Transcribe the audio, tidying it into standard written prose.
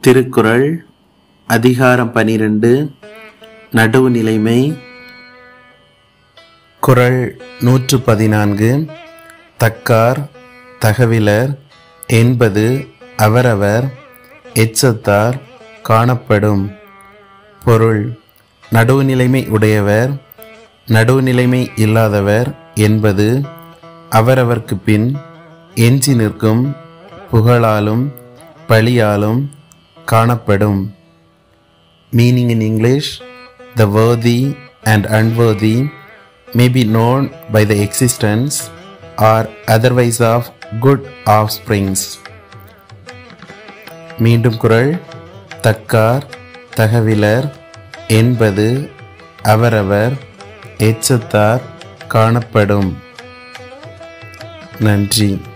திருக்குறள் அதிகாரம் 12 நடுவு நிலைமை. குறள் 114. தக்கார், தகவிலர், என்பது அவரவர், எச்சத்தார், காணப்படும். பொருள்: நடுவுநிலைமை உடையவர், நடுவுநிலைமை இல்லாதவர் என்பது அவரவர்க்கு பின் எஞ்சி நிற்கும் புகழாலும் பழியாலும் காணப்படும். Meaning in English: the worthy and unworthy may be known by the existence or otherwise of good offsprings. மீண்டும் குறள். தக்கார், தகவிலர், என்பது அவரவர், எச்சத்தார், காணப்படும். நன்றி.